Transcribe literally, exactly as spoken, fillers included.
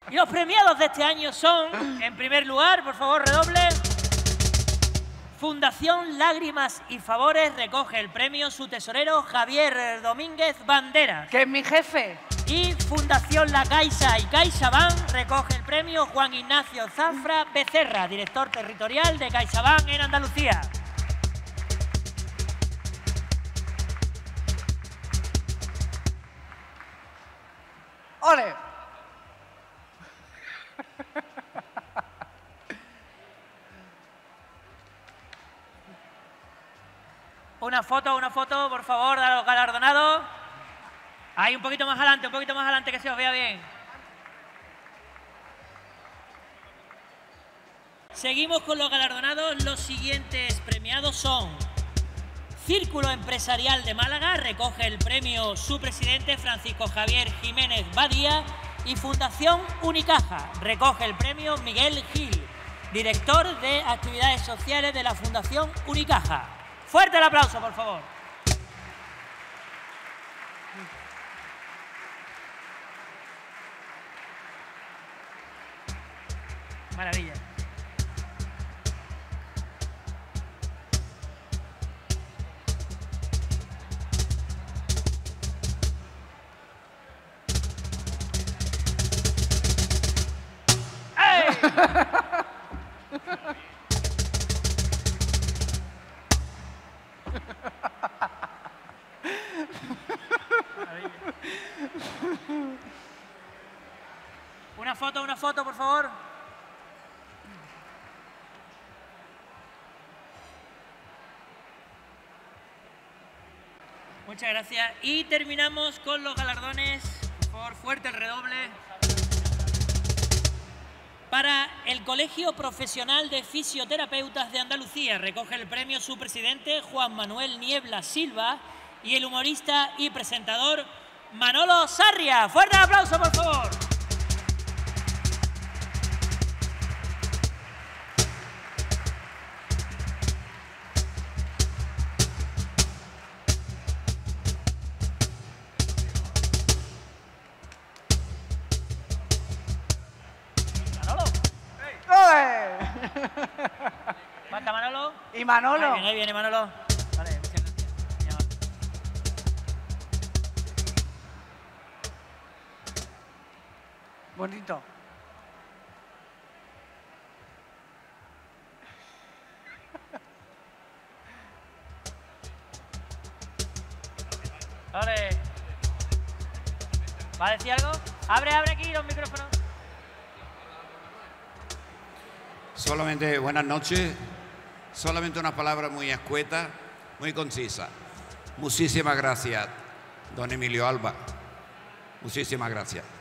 Y los premiados de este año son, en primer lugar, por favor, redoble. Fundación Lágrimas y Favores recoge el premio su tesorero Javier Domínguez Banderas. Que es mi jefe. Y Fundación La Caixa y CaixaBank recoge el premio Juan Ignacio Zafra Becerra, director territorial de CaixaBank en Andalucía. ¡Ole! Una foto, una foto, por favor, de los galardonados. Ahí, un poquito más adelante, un poquito más adelante, que se os vea bien. Seguimos con los galardonados. Los siguientes premiados son Círculo Empresarial de Málaga, recoge el premio su presidente Francisco Javier Jiménez Badía, y Fundación Unicaja recoge el premio Miguel Gil, director de actividades sociales de la Fundación Unicaja. Fuerte el aplauso, por favor. Maravilla. Una foto, una foto, por favor. Muchas gracias. Y terminamos con los galardones. Por favor, fuerte el redoble. Para el Colegio Profesional de Fisioterapeutas de Andalucía recoge el premio su presidente Juan Manuel Niebla Silva y el humorista y presentador Manolo Sarria. Fuerte aplauso, por favor. ¿Falta Manolo? ¿Y Manolo? Ahí viene, ahí viene Manolo. Vale, muchas gracias. Bonito. Vale. ¿Va a decir algo? Abre, abre aquí los micrófonos. Solamente buenas noches, solamente una palabra muy escueta, muy concisa. Muchísimas gracias, don Emilio Alba. Muchísimas gracias.